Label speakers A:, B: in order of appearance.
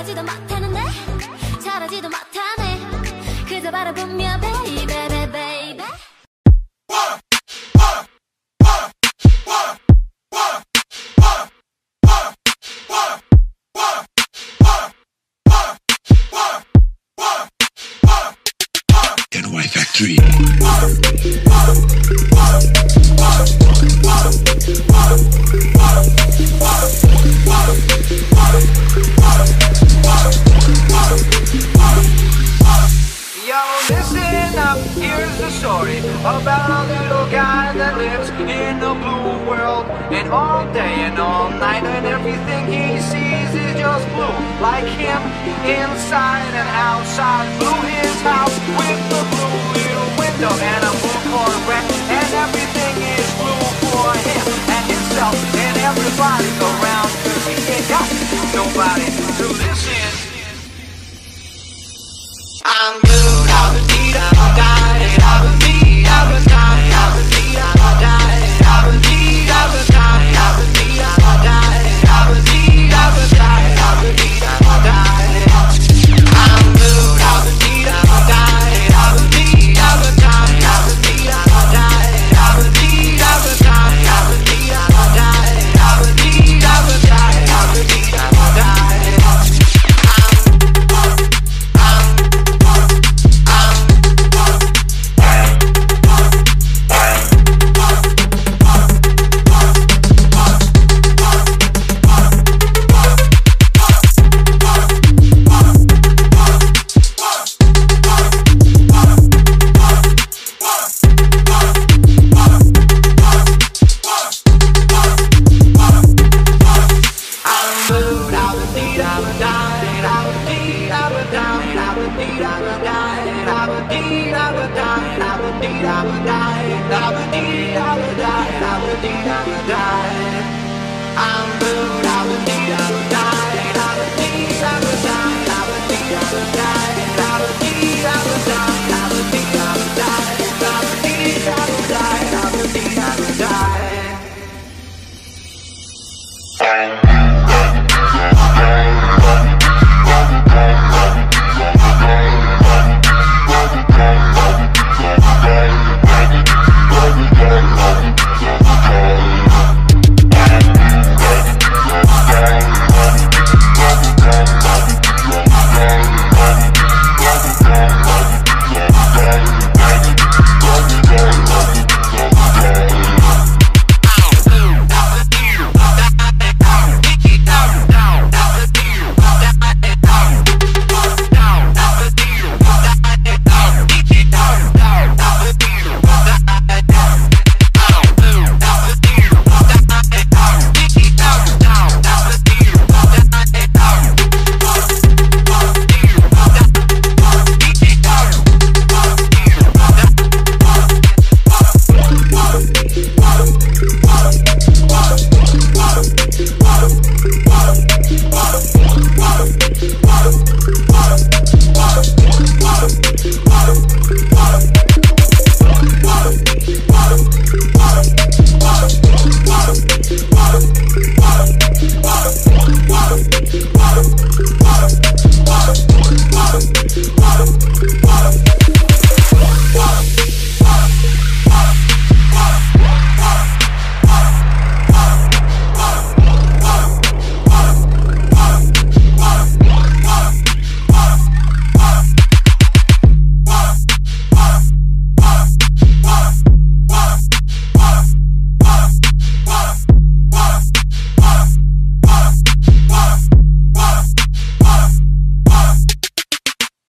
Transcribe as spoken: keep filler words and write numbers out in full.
A: 말하지도 못하는데 잘하지도 못하네 그저 바라보며 baby baby baby
B: Y Factory.
C: Yo, listen up, here's the story about a little guy that lives in a blue world. And all day and all night and everything he sees is just blue. Like him, inside and outside. Blue his house with the blue little window and a blue Corvette. And everything is blue for him and himself and everybody around. Cause he ain't got nobody to listen. I'm blue, I would need, I would die, I would need, I would die, I would need, I would die, I would need, I would die, I would need, I would die, I would need, I would die, I would need, I would die. I'm blue, I would need, I would die, I would need, I would die, I would need, I would die, I would need, I would die, I would need, I would die, I would need, I would die, I would need, I would die. Wow.